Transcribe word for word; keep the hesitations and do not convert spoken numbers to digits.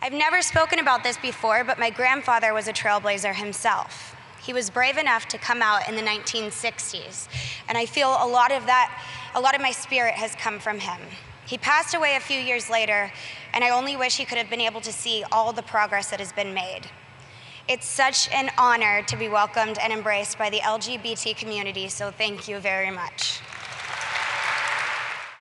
I've never spoken about this before, but my grandfather was a trailblazer himself. He was brave enough to come out in the nineteen sixties, and I feel a lot of that, a lot of my spirit has come from him. He passed away a few years later, and I only wish he could have been able to see all the progress that has been made. It's such an honor to be welcomed and embraced by the L G B T community, so thank you very much.